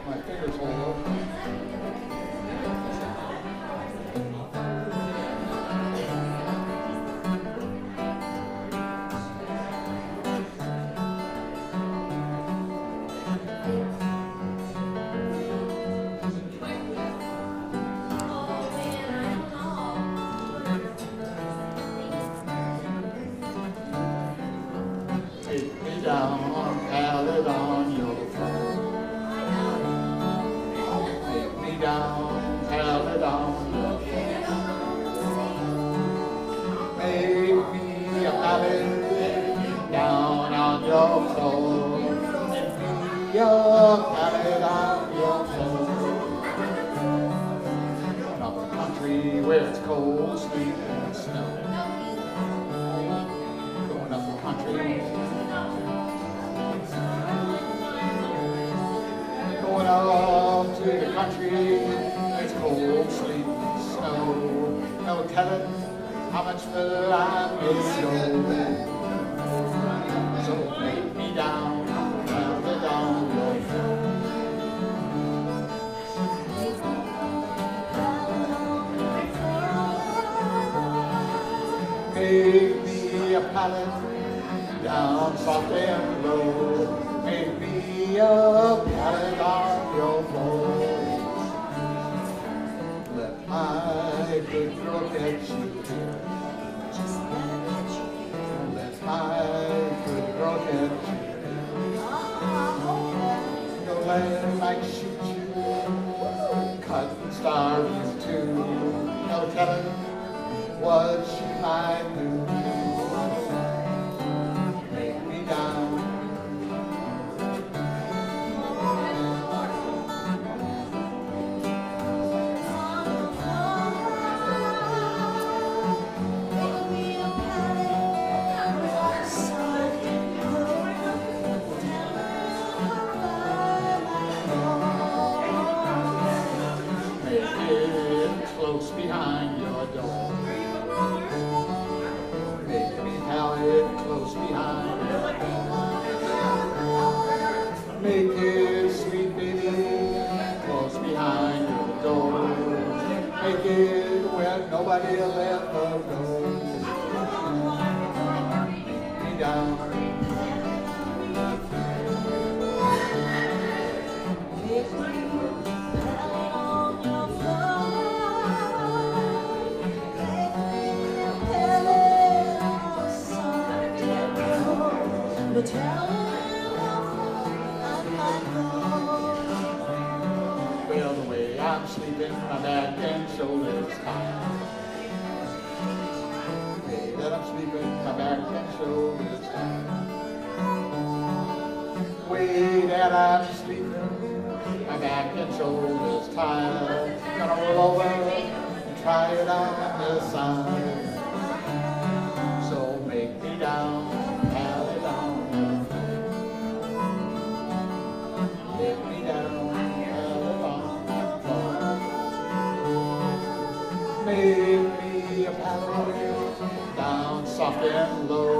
My fingers hold up. Take me down, pallet on your floor. Take me down, pallet on your floor. Make me a pallet down on your floor. Make me a pallet on your floor. Going up the country where it's cold, sleet, and snow. Going up the country. Going up to the country, it's cold, sleet, snow. No telling how much the line may go. So make me down, down the down your floor. Make me a pallet down soft and low. Make me a pallet on your floor. Let my good girl catch you here. Let my good girl catch you here. No land might shoot you, cut and starve you too. No telling what she might do. Make me down. Close behind your door. Make me pallet close behind your door. Make it sweet, baby, close behind your door. Make it where nobody will ever go. Make me down. Well, the way I'm sleeping, my back and shoulders tired. The way that I'm sleeping, my back and shoulders tired. The way that I'm sleeping, my back and shoulders tired. Gonna roll over and try it on the side. So make me down, pallet on. Make me down, pallet on the floor. Make me a pallet down soft and low.